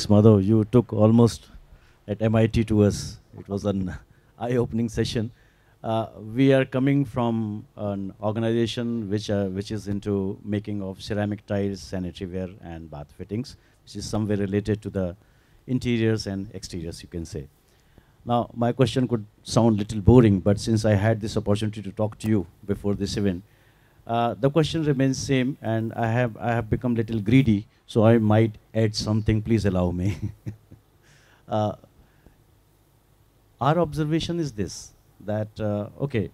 Thanks, Madhav. You took almost at MIT to us. It was an eye-opening session. We are coming from an organization which is into making of ceramic tiles, sanitary ware, and bath fittings, which is somewhere related to the interiors and exteriors, you can say. Now, my question could sound a little boring, but since I had this opportunity to talk to you before this event, the question remains same, and I have become little greedy, so I might add something. Please allow me. uh, our observation is this: that okay,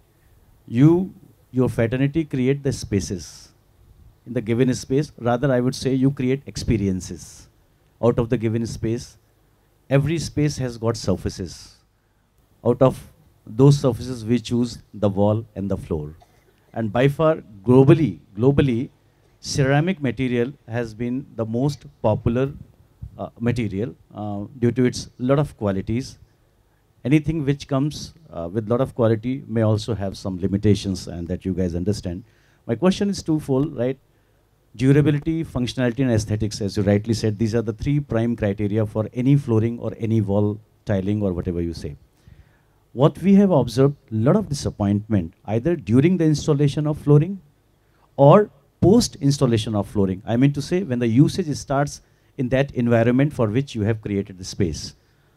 your fraternity create the spaces in the given space. Rather, I would say you create experiences out of the given space. Every space has got surfaces. Out of those surfaces, we choose the wall and the floor. And by far, globally, ceramic material has been the most popular material due to its lot of qualities. Anything which comes with lot of quality may also have some limitations, and that you guys understand. My question is twofold, right? Durability, functionality, and aesthetics, as you rightly said, these are the three prime criteria for any flooring or any wall tiling or whatever you say. What we have observed, a lot of disappointment, either during the installation of flooring or post-installation of flooring. I mean to say, when the usage starts in that environment for which you have created the space.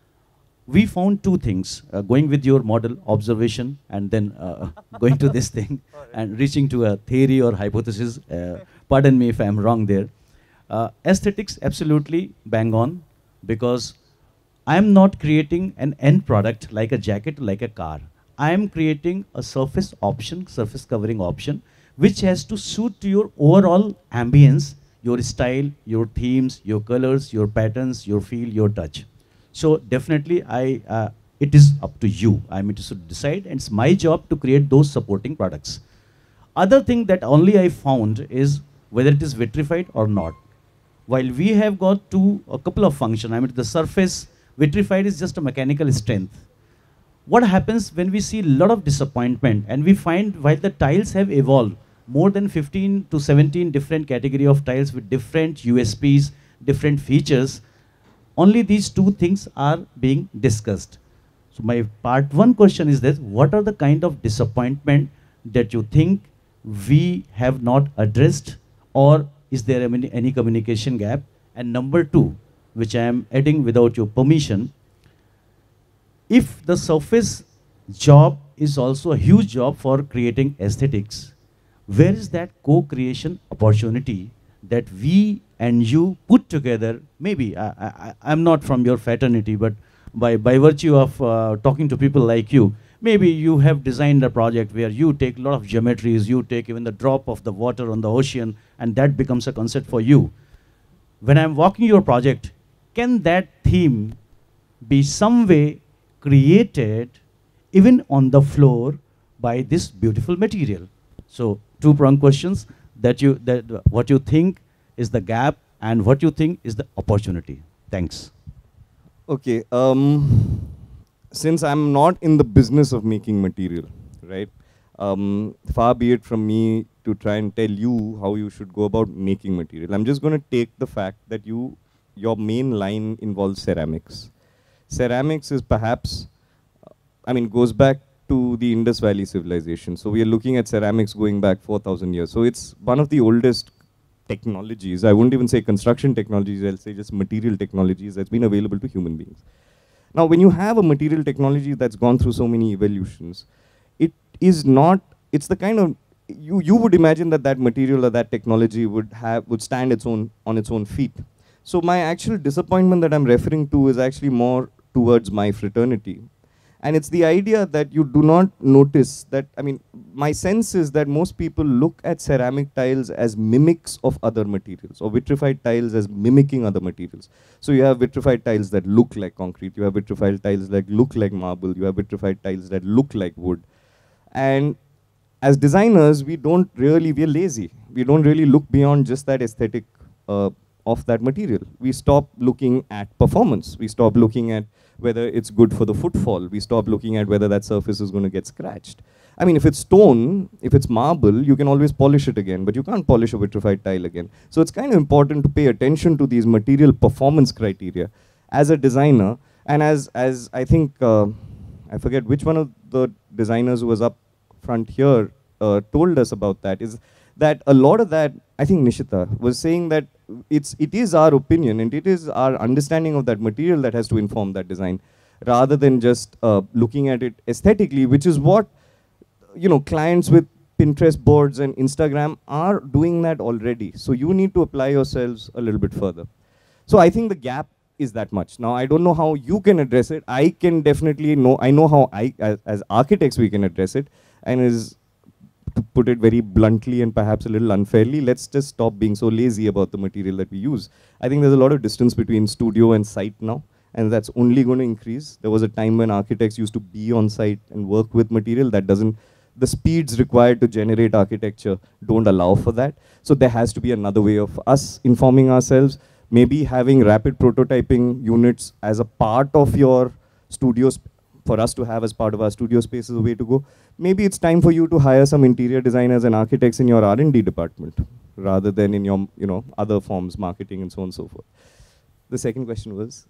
We found two things, going with your model, observation, and then going to this thing, and reaching to a theory or hypothesis. Pardon me if I'm wrong there. Aesthetics, absolutely bang on, because I'm not creating an end product like a jacket, like a car. I'm creating a surface option, surface covering option, which has to suit to your overall ambience, your style, your themes, your colors, your patterns, your feel, your touch. So definitely, it is up to you. I mean to decide, and it's my job to create those supporting products. Other thing that only I found is whether it is vitrified or not. While we have got a couple of functions, I mean the surface, vitrified is just a mechanical strength. What happens when we see a lot of disappointment, and we find while the tiles have evolved, more than 15 to 17 different category of tiles with different USPs, different features, only these two things are being discussed. So my part one question is this: what are the kind of disappointment that you think we have not addressed, or is there any communication gap? And number two, which I am adding without your permission, if the surface job is also a huge job for creating aesthetics, where is that co-creation opportunity that we and you put together? Maybe, I'm not from your fraternity, but by virtue of talking to people like you, maybe you have designed a project where you take a lot of geometries, you take even the drop of the water on the ocean, and that becomes a concept for you. When I'm walking your project, can that theme be some way created even on the floor by this beautiful material? So two-pronged questions, that what you think is the gap and what you think is the opportunity. Thanks. Okay, since I'm not in the business of making material, right? Far be it from me to try and tell you how you should go about making material. I'm just going to take the fact that your main line involves ceramics. Ceramics is perhaps, goes back to the Indus Valley civilization. So we are looking at ceramics going back 4,000 years. So it's one of the oldest technologies. I wouldn't even say construction technologies, I'll say just material technologies that's been available to human beings. Now, when you have a material technology that's gone through so many evolutions, it's the kind of, you would imagine that material or that technology would stand on its own feet. So my actual disappointment that I'm referring to is actually more towards my fraternity. And it's the idea that you do not notice that, my sense is that most people look at ceramic tiles as mimics of other materials, or vitrified tiles as mimicking other materials. So you have vitrified tiles that look like concrete, you have vitrified tiles that look like marble, you have vitrified tiles that look like wood. And as designers, we're lazy. We don't really look beyond just that aesthetic of that material. We stop looking at performance. We stop looking at whether it's good for the footfall. We stop looking at whether that surface is going to get scratched. If it's stone, if it's marble, you can always polish it again, but you can't polish a vitrified tile again. So it's kind of important to pay attention to these material performance criteria. as a designer, and as I think, I forget which one of the designers who was up front here told us about that, is that a lot of that, I think Nishita was saying that it is our opinion and it is our understanding of that material that has to inform that design, rather than just looking at it aesthetically, which is what, you know, clients with Pinterest boards and Instagram are doing that already. So you need to apply yourselves a little bit further. So I think the gap is that much. Now, I don't know how you can address it. I can definitely know, I know how as architects we can address it, and is, to put it very bluntly and perhaps a little unfairly, let's just stop being so lazy about the material that we use. I think there's a lot of distance between studio and site now, and that's only going to increase. There was a time when architects used to be on site and work with material. That doesn't, the speeds required to generate architecture don't allow for that. So there has to be another way of us informing ourselves, maybe having rapid prototyping units as a part of your studios, for us to have as part of our studio space, is a way to go. Maybe it's time for you to hire some interior designers and architects in your R&D department, rather than in your, you know, other forms, marketing and so on and so forth. The second question was?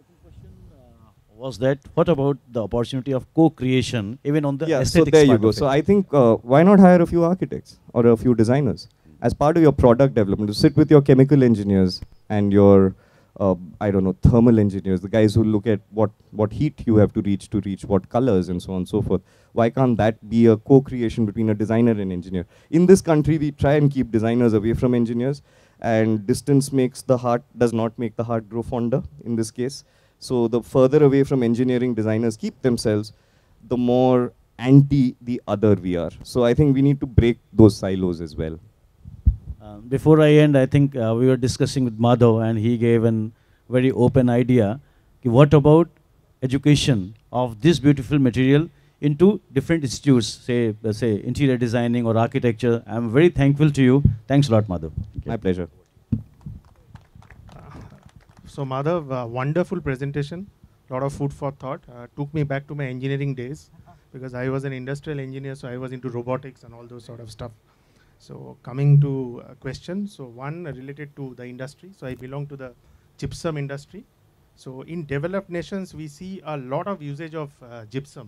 Was that, what about the opportunity of co-creation, even on the aesthetics so there you part go. of So it? I think, why not hire a few architects or a few designers as part of your product development, to sit with your chemical engineers and your, I don't know, thermal engineers, the guys who look at what heat you have to reach what colors and so on and so forth. Why can't that be a co-creation between a designer and engineer? In this country, we try and keep designers away from engineers, and distance makes the heart, does not make the heart grow fonder in this case. So the further away from engineering designers keep themselves, the more anti the other we are. So I think we need to break those silos as well. Before I end, I think we were discussing with Madhav, and he gave a very open idea. What about education of this beautiful material into different institutes, say interior designing or architecture? I'm very thankful to you. Thanks a lot, Madhav. My pleasure. So Madhav, wonderful presentation, lot of food for thought. Took me back to my engineering days, because I was an industrial engineer, so I was into robotics and all those sort of stuff. So coming to a question, so one related to the industry. So I belong to the gypsum industry. So in developed nations, we see a lot of usage of gypsum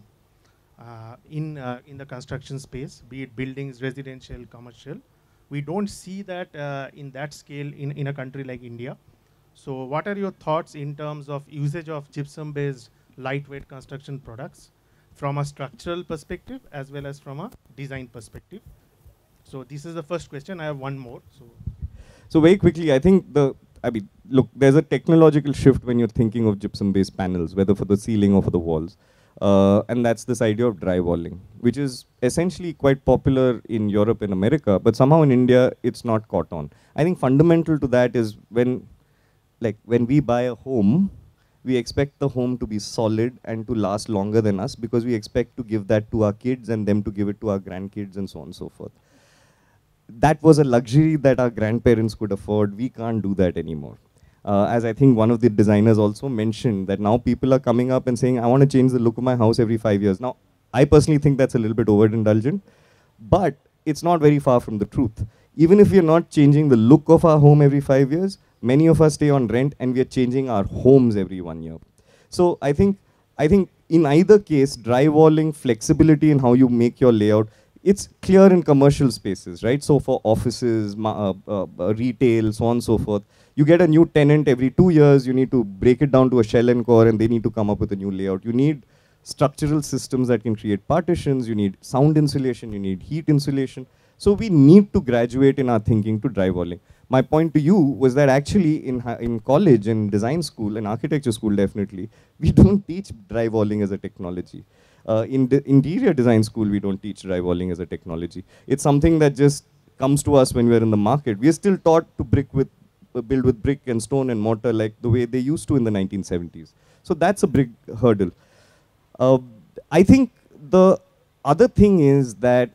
in the construction space, be it buildings, residential, commercial. We don't see that in that scale in a country like India. So what are your thoughts in terms of usage of gypsum-based lightweight construction products from a structural perspective as well as from a design perspective? So this is the first question. I have one more. So very quickly, I think look, there's a technological shift when you're thinking of gypsum-based panels, whether for the ceiling or for the walls. And that's this idea of drywalling, which is essentially quite popular in Europe and America, but somehow in India, it's not caught on. I think fundamental to that is when we buy a home, we expect the home to be solid and to last longer than us, because we expect to give that to our kids and them to give it to our grandkids and so on and so forth. That was a luxury that our grandparents could afford. We can't do that anymore. As I think one of the designers also mentioned, that now people are coming up and saying, I want to change the look of my house every 5 years. Now, I personally think that's a little bit overindulgent, but it's not very far from the truth. Even if we're not changing the look of our home every 5 years, many of us stay on rent and we are changing our homes every 1 year. So I think in either case, drywalling, flexibility in how you make your layout, it's clear in commercial spaces, right? So for offices, retail, so on and so forth, you get a new tenant every 2 years, you need to break it down to a shell and core, and they need to come up with a new layout. You need structural systems that can create partitions, you need sound insulation, you need heat insulation. So we need to graduate in our thinking to drywalling. My point to you was that actually in college, in design school, in architecture school definitely, we don't teach drywalling as a technology. In the interior design school, we don't teach drywalling as a technology. It's something that just comes to us when we're in the market. We're still taught to build with brick and stone and mortar like the way they used to in the 1970s. So that's a big hurdle. I think the other thing is that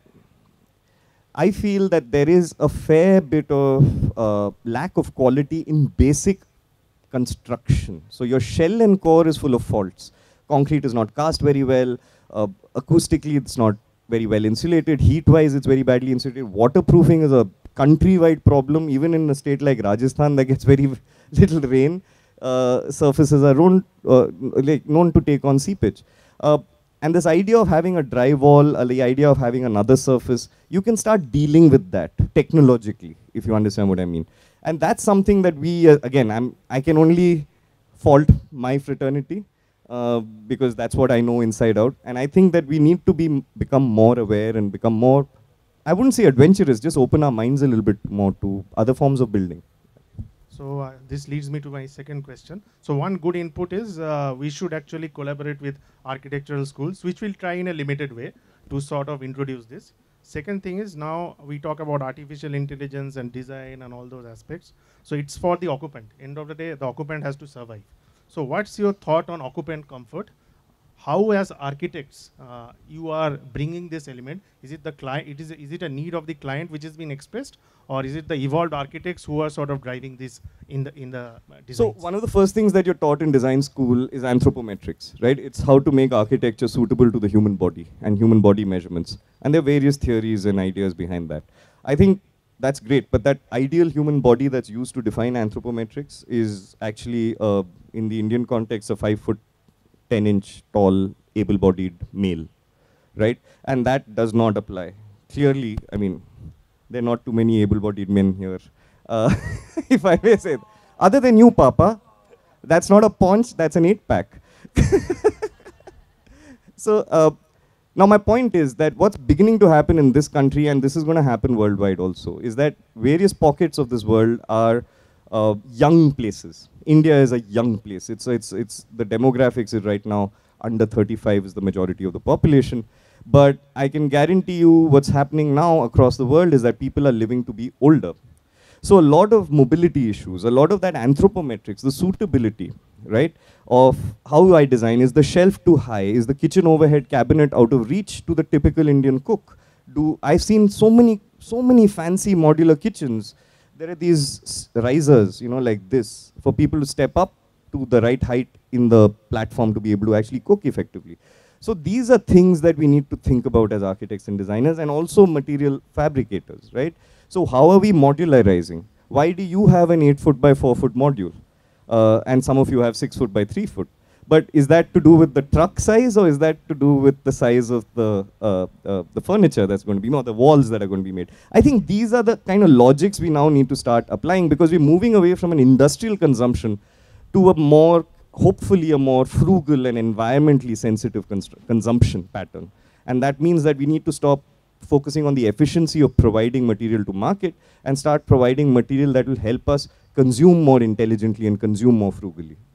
I feel that there is a fair bit of lack of quality in basic construction. So your shell and core is full of faults. Concrete is not cast very well. Acoustically, it's not very well insulated. Heat-wise, it's very badly insulated. Waterproofing is a country-wide problem. Even in a state like Rajasthan that gets very little rain, surfaces are known to take on seepage. And this idea of having a dry wall, the idea of having another surface, you can start dealing with that technologically, if you understand what I mean. And that's something that we, again, I can only fault my fraternity because that's what I know inside out. And I think that we need to become more aware and become more, I wouldn't say adventurous, just open our minds a little bit more to other forms of building. So this leads me to my second question. So one good input is we should actually collaborate with architectural schools, which will try in a limited way to sort of introduce this. Second thing is now we talk about artificial intelligence and design and all those aspects. So it's for the occupant. End of the day, the occupant has to survive. So what's your thought on occupant comfort? How as architects you are bringing this element? Is it the client? Is it a need of the client which has been expressed, or is it the evolved architects who are sort of driving this in the design? So one of the first things that you're taught in design school is anthropometrics, right? It's how to make architecture suitable to the human body and human body measurements. And there are various theories and ideas behind that. I think that's great, but that ideal human body that's used to define anthropometrics is actually, in the Indian context, a 5'10" tall, able-bodied male, right? And that does not apply. Clearly, I mean, there are not too many able-bodied men here, if I may say. Other than you, Papa, that's not a paunch, that's an 8-pack. So now my point is that what's beginning to happen in this country, and this is going to happen worldwide also, is that various pockets of this world are young places. India is a young place. It's the demographics is right now under 35 is the majority of the population. But I can guarantee you what's happening now across the world is that people are living to be older. So a lot of mobility issues, a lot of that anthropometrics, the suitability, right, of how I design, is the shelf too high, is the kitchen overhead cabinet out of reach to the typical Indian cook? I've seen so many fancy modular kitchens. There are these risers, like this, for people to step up to the right height in the platform to be able to actually cook effectively. So these are things that we need to think about as architects and designers, and also material fabricators, right? So how are we modularizing? Why do you have an 8-foot by 4-foot module? And some of you have 6-foot by 3-foot. But is that to do with the truck size, or is that to do with the size of the furniture that's going to be, the walls that are going to be made? I think these are the kind of logics we now need to start applying, because we're moving away from an industrial consumption to hopefully a more frugal and environmentally sensitive consumption pattern. And that means that we need to stop focusing on the efficiency of providing material to market and start providing material that will help us consume more intelligently and consume more frugally.